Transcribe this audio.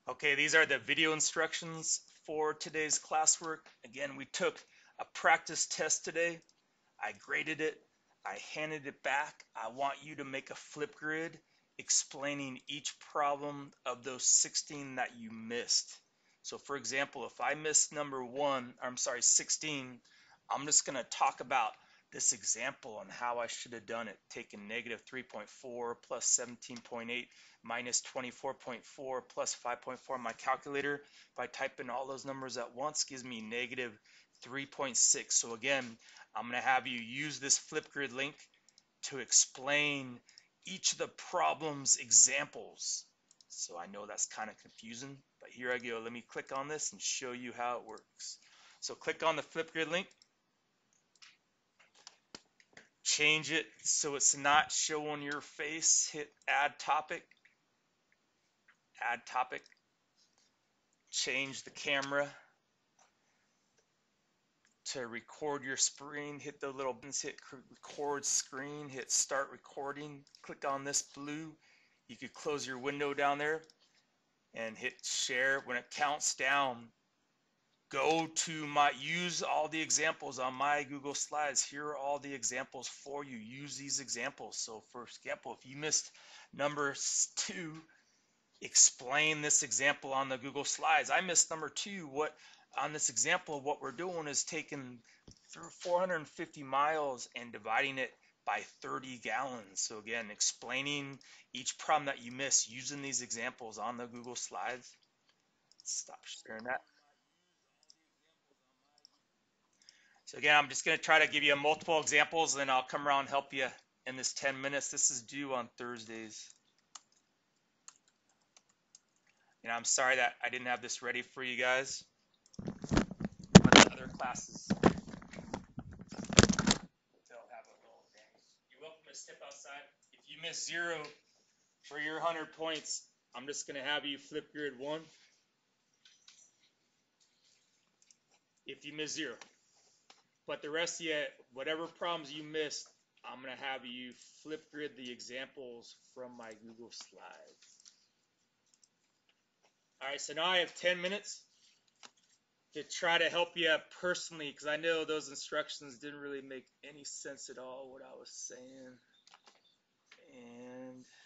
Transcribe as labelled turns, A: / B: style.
A: Okay, these are the video instructions for today's classwork. Again, we took a practice test today. I graded it. I handed it back. I want you to make a flip grid explaining each problem of those 16 that you missed. So for example, if I missed number 16, I'm just going to talk about this example on how I should have done it. Taking negative 3.4 plus 17.8 minus 24.4 plus 5.4 on my calculator. If I type in all those numbers at once, gives me negative 3.6. So again, I'm going to have you use this Flipgrid link to explain each of the problem's examples. So I know that's kind of confusing, but here I go. Let me click on this and show you how it works. So click on the Flipgrid link. Change it so it's not showing your face. Hit add topic. Add topic. Change the camera to record your screen. Hit the little buttons, hit record screen, hit start recording. Click on this blue. You could close your window down there and hit share. When it counts down, go to use all the examples on my Google Slides. Here are all the examples for you. Use these examples. So for example, if you missed number 2, explain this example on the Google Slides. I missed number 2. On this example, what we're doing is taking through 450 miles and dividing it by 30 gallons. So again, explaining each problem that you miss using these examples on the Google Slides. Stop sharing that. So again, I'm just going to try to give you multiple examples, and then I'll come around and help you in this 10 minutes. This is due on Thursdays. And I'm sorry that I didn't have this ready for you guys. But the other classes don't have a goal. You're welcome to step outside. If you miss 0 for your 100 points, I'm just going to have you flip grid 1. If you miss 0. But the rest of you, whatever problems you missed, I'm going to have you flip grid the examples from my Google Slides. All right, so now I have 10 minutes to try to help you personally, because I know those instructions didn't really make any sense at all what I was saying. And